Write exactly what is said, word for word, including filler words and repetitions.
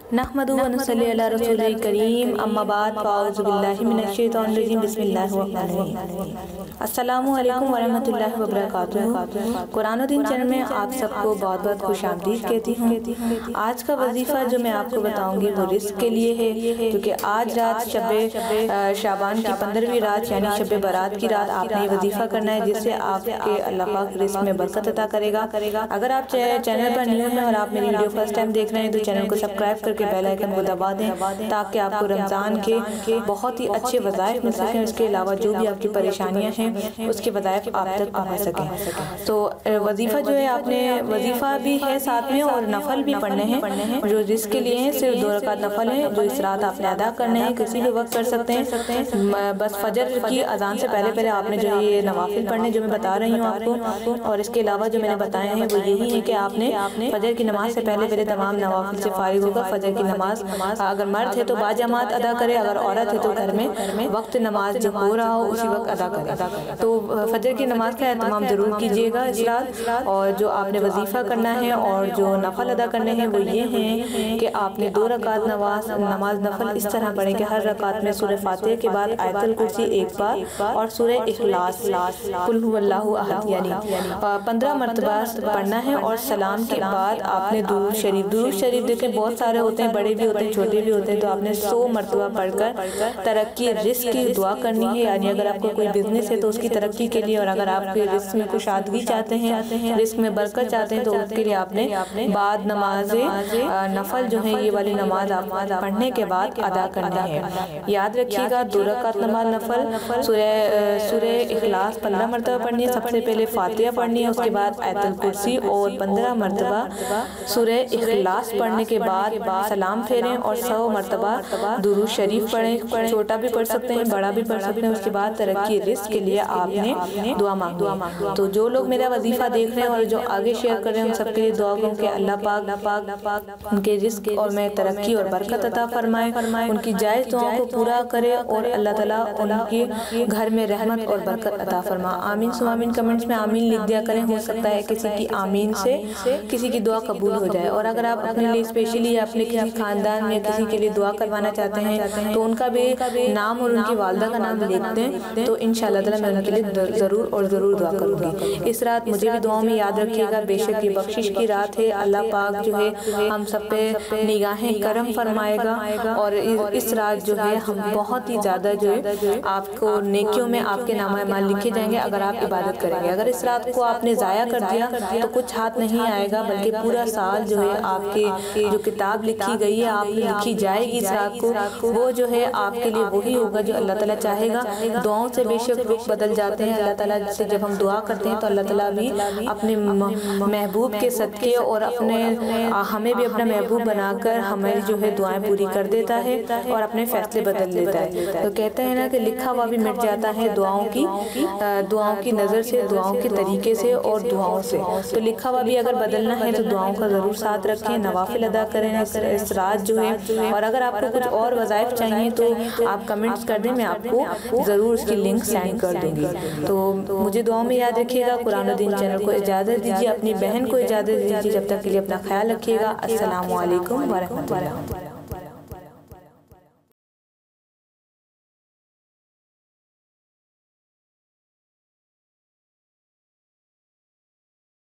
नहमदु व नसल्ली अला रसूलिल करीम अम्मा बाद फ़ाऊज़ु बिल्लाहि मिनश शैतानिर रजीम बिस्मिल्लाहिर रहमानिर रहीम। अस्सलामु अलैकुम व रहमतुल्लाहि व बरकातुहू। कुरान और दीन चैनल में आप सबको बहुत बहुत खुशामदीद कहती हूँ। आज का वजीफ़ा जो मैं आपको बताऊँगी वो रिज़्क़ के लिए है, क्योंकि आज रात शब शाबान की पंद्रहवीं रात यानी शब बारात की रात आपने वजीफ़ा करना है, जिससे आपके अल्लाह पाक रिज़्क़ में बरकत अता करेगा। अगर आप चैनल पर न्यू हैं और आप मेरी वीडियो फर्स्ट टाइम देख रहे हैं तो चैनल को सब्सक्राइब करके बेल आइकन को दबा दें, ताकि आपको रमज़ान के बहुत ही अच्छे वज़ाइफ मिल सकें। इसके अलावा जो भी आपकी परेशानियां हैं उसके वज़ाइफ आप तक पहुँच सकें। तो वजीफ़ा जो है आपने वजीफ़ा भी है साथ में और नफल भी पढ़ने हैं। जो रिज़्क़ के लिए हैं सिर्फ दो रकात नफल हैं जो इस रात आपने अदा करने हैं, किसी भी वक्त कर सकते हैं। बस फजर की अजान से पहले पहले आपने जो ये नवाफिल पढ़ने जो मैं बता रही हूँ आपको, और इसके अलावा जो मैंने बताए हैं वो यही है कि आपने फजर की नमाज से पहले पहले तमाम नवाफिल से फारिग होगा। फजर की नमाज अगर मर्द है तो बाजमात अदा करे, अगर औरत है तो घर में वक्त नमाज जो हो रहा हो उसी वक्त अदा करे। तो फजर की नमाज का एहतमाम जरूर कीजिएगा इस रात। और जो आपने वजीफ़ा करना है और जो नफल अदा करने हैं वो ये हैं कि आपने दो रकात नमाज नमाज नफल इस तरह पढ़े कि हर रकात में सूरह फातिहा के बाद आयतुल कुर्सी एक बार और सूरह इखलास कुल हुवल्लाहु अहद यानी पंद्रह मरतबा पढ़ना है। और सलाम के बाद आपने दुरूद शरीफ दुरूद शरीफ देखें बहुत सारे होते हैं, बड़े भी होते हैं छोटे भी होते हैं, तो आपने सौ मरतबा पढ़कर तरक्की रिस्क की दुआ करनी है। यानी अगर आपको कोई बिजनेस है तो उसकी तरक्की के लिए, और अगर आपके रिस्क में कुशादगी चाहते हैं, रिस्क में बरकत चाहते हैं, तो उसके लिए आपने बाद नमाज नफल जो है ये वाली नमाज आप पढ़ने के बाद अदा करनी है। याद रखिएगा दो रकात नमाज नफल सूरह सूरह इखलास पंद्रह मरतबा पढ़नी है, सबसे पहले फातिहा पढ़नी है, उसके बाद आयतुल कुर्सी और पंद्रह मरतबा सूरह इखलास पढ़ने के बाद सलाम फेरें और सौ मरतबा दुरूद शरीफ पढ़ें। छोटा भी पढ़ सकते हैं, बड़ा भी पढ़ सकते हैं। उसके बाद तरक्की रिस्क के लिए आपने दुआ मांगी। तो जो लोग मेरा वजीफा देख रहे हैं और जो आगे शेयर कर रहे हैं उन सबके लिए दुआ करूं कि अल्लाह पाक उनके रिस्क और में तरक्की और बरकत अता फरमाए, उनकी जायज़ दुआओं को पूरा करे और अल्लाह ताला उनके घर में रहमत और बरकत अता फरमा। आमीन सुआमीन कमेंट्स में आमीन लिख दिया करें, हो सकता है किसी की आमीन से किसी की दुआ कबूल हो जाए। और अगर आप अपने लिए स्पेशली अपने किसी खानदान में किसी के लिए दुआ करवाना चाहते हैं तो उनका भी नाम और उनकी वालदा का नाम लिखते हैं, तो इंशाअल्लाह ताला मैं उनके लिए ज़रूर और ज़रूर दुआ करूँगी। इस रात मुझे भी दुआओं में याद रखिएगा, बेशक ये बख्शिश की रात है। अल्लाह पाक जो है हम सब पे निगाहें करम फरमाएगा और इस रात जो है हम बहुत ही ज़्यादा जो है आपको नेकियों में आपके नाम अमाल लिखे जाएंगे अगर आप इबादत करेंगे। अगर इस रात को आपने ज़ाया कर दिया तो कुछ हाथ नहीं आएगा, बल्कि पूरा साल जो है आपके जो किताब लिखी गई है आप लिखी जाएगी इस रात को, वो जो है आपके लिए वही होगा जो अल्लाह ताला चाहेगा। दुआओं से बेशक रुख बदल जाते हैं। अल्लाह ताला से जब हम दुआ करते हैं तो अल्लाह ताला भी अपने महबूब के सदके और अपने हमें भी अपना महबूब बनाकर हमें जो है दुआएं पूरी कर देता है और अपने फैसले बदल देता है। तो कहते हैं ना कि लिखा हुआ भी मिट जाता है दुआओं की दुआओं की नज़र से, दुआओं के तरीके से और दुआओं से। तो लिखा हुआ भी अगर बदलना है तो दुआओं का ज़रूर साथ रखें, नवाफिल अदा करें इस रात जो है। और अगर आपको कुछ और वज़ाइफ चाहिए तो आप कमेंट्स कर दें, मैं आपको ज़रूर उसकी लिंक सेंड कर दूँगी। तो मुझे दुआओं में याद रखिएगा। कुरान और दीन चैनल को इजाज़त दीजिए, अपनी बहन को इजाज़त दीजिए। जब तक के लिए अपना ख्याल रखिएगा। अस्सलामु अलैकुम व रहमतुल्लाह।